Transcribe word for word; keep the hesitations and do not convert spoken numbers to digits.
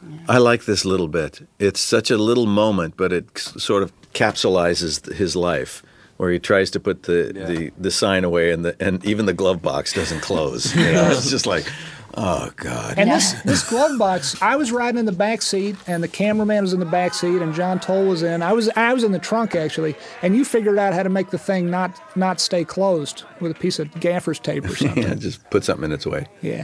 I like this little bit. It's such a little moment, but it sort of capsulizes his life, where he tries to put the, yeah. the, the sign away, and the and even the glove box doesn't close. You know, it's just like, oh God. And yeah. this this glove box, I was riding in the back seat, and the cameraman was in the back seat, and John Toll was in. I was I was in the trunk actually, and you figured out how to make the thing not not stay closed with a piece of gaffer's tape or something. Yeah, just put something in its way. Yeah.